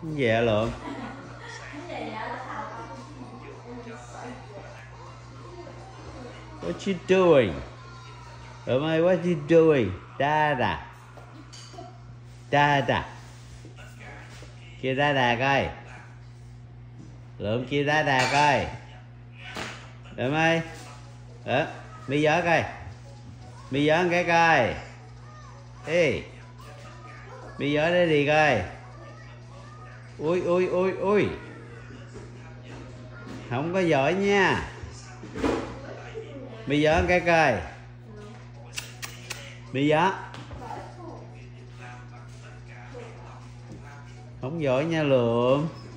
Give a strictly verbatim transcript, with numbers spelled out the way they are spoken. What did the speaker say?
Dạ Lượm. What you doing? Lượm ơi, what you doing? Dada. Dada. Kêu Dada coi. Lượm kêu Dada coi. Lượm ơi. Đó, mi gió coi. Mi gió cái coi. Ê. Mi gió đó đi coi. Ui ui ui ui. Không có giỏi nha. Mi gió cái coi. Mi gió. Không giỏi nha Lượm.